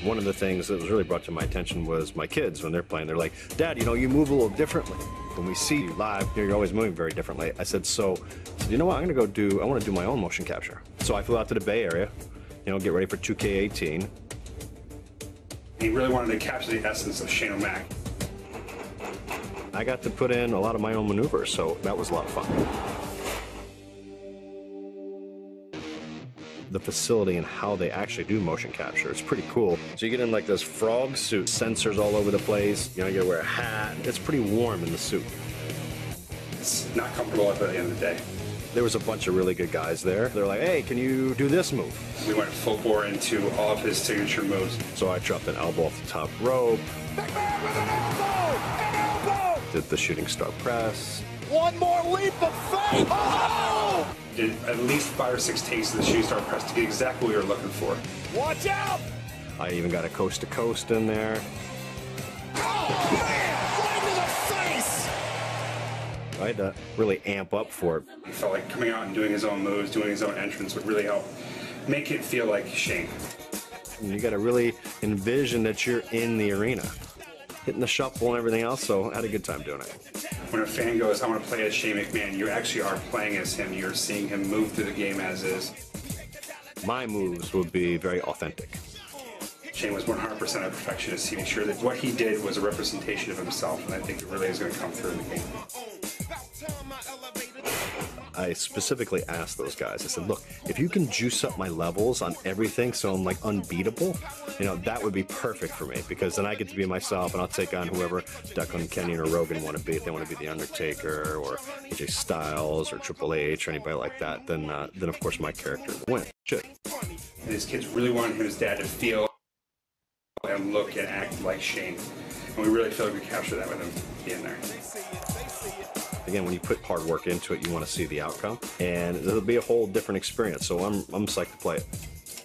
One of the things that was really brought to my attention was my kids when they're playing. They're like, Dad, you know, you move a little differently. When we see you live, you're always moving very differently. I said, you know what, I want to do my own motion capture. So I flew out to the Bay Area, you know, get ready for 2K18. He really wanted to capture the essence of Shane O'Mac. I got to put in a lot of my own maneuvers, so that was a lot of fun. The facility and how they actually do motion capture, it's pretty cool. So you get in like this frog suit, sensors all over the place, you know, you gotta wear a hat. It's pretty warm in the suit. It's not comfortable at the end of the day. There was a bunch of really good guys there. They're like, hey, can you do this move? We went full bore into all of his signature moves. So I dropped an elbow off the top rope. Big man with an elbow! An elbow! Did the shooting star press. One more leap of faith! Oh! Did at least 5 or 6 takes of the shooting star press to get exactly what we were looking for. Watch out! I even got a coast to coast in there. Oh, man! Right to the face! I had to really amp up for it. He felt like coming out and doing his own moves, doing his own entrance would really help make it feel like Shane. And you got to really envision that you're in the arena, hitting the shuffle and everything else, so I had a good time doing it. When a fan goes, I want to play as Shane McMahon, you actually are playing as him. You're seeing him move through the game as is. My moves would be very authentic. Shane was 100% a perfectionist. He made sure that what he did was a representation of himself, and I think it really is going to come through in the game. I specifically asked those guys, I said, look, if you can juice up my levels on everything so I'm like unbeatable, you know, that would be perfect for me, because then I get to be myself and I'll take on whoever Declan Kenyon or Rogan want to be. If they want to be The Undertaker or AJ Styles or Triple H or anybody like that, then of course my character will win. Should. And his kids really wanted him and his dad to feel and look and act like Shane. And we really feel like we captured that with him being there. Again, when you put hard work into it, you want to see the outcome, and it'll be a whole different experience. So I'm psyched to play it.